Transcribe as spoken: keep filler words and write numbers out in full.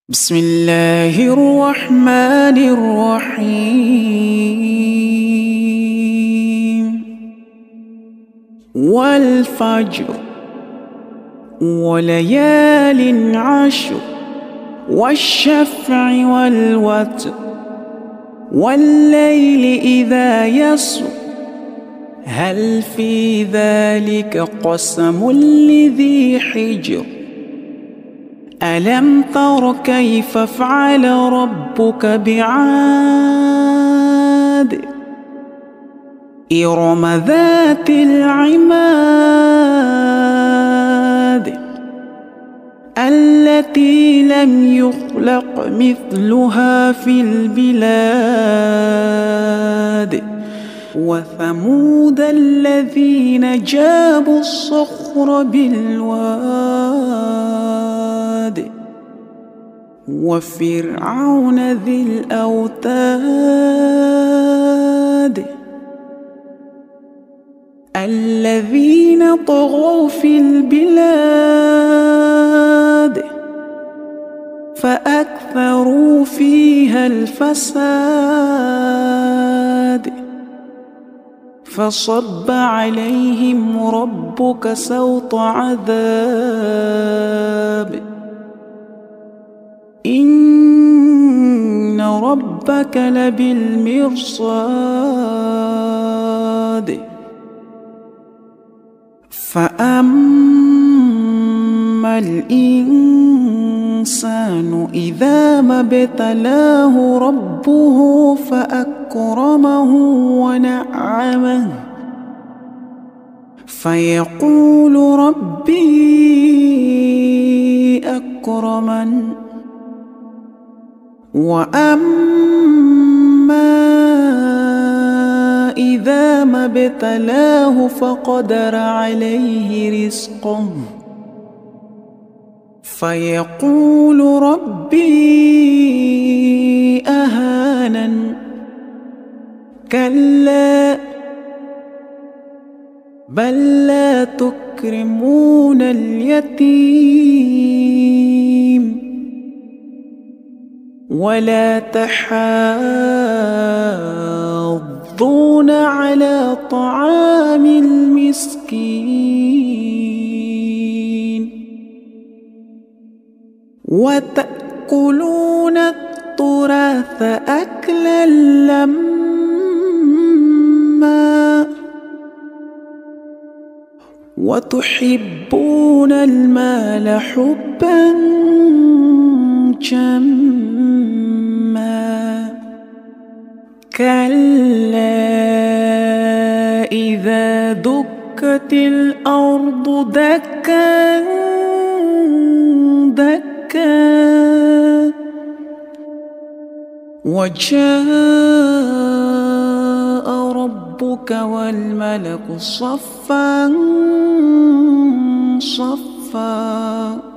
بسم الله الرحمن الرحيم والفجر وليال عشر والشفع والوتر والليل إذا يسر هل في ذلك قسم لذي حجر ألم تر كيف فعل ربك بعاد إرم ذات العماد التي لم يخلق مثلها في البلاد وثمود الذين جابوا الصخر بالواد وفرعون ذي الأوتاد الذين طغوا في البلاد فأكثروا فيها الفساد فصب عليهم ربك سوط عذاب إن ربك لبالمرصاد فأما الإنسان إذا ما ابتلاه ربه فأكرمه ونعمه فيقول ربي أكرمن وأما إذا ما ابتلاه فقدر عليه رزقه فيقول ربي أهانن كلا بل لا تكرمون اليتيم ولا تحاضون على طعام المسكين وتأكلون التراث أكلا لما وتحبون المال حبا جما كلا إذا دكت الأرض دكا دكا وجاء ربك والملك صفا صفا